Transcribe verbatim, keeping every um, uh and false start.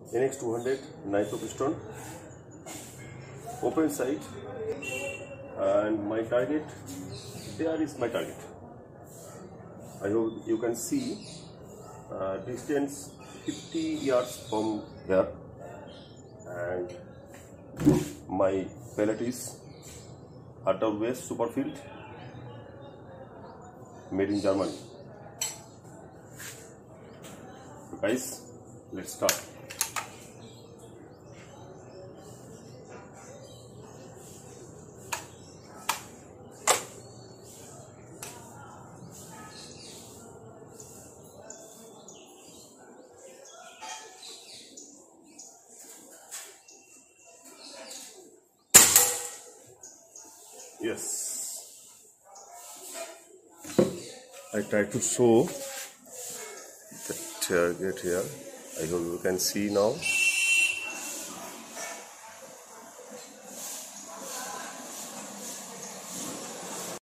N X two hundred nitro piston, open sight, and my target, there is my target. I hope you can see uh, distance fifty yards from here, and my pellet is Hertha West Superfield, made in Germany. So guys, let's start. Yes, I try to show the target here. I hope you can see now.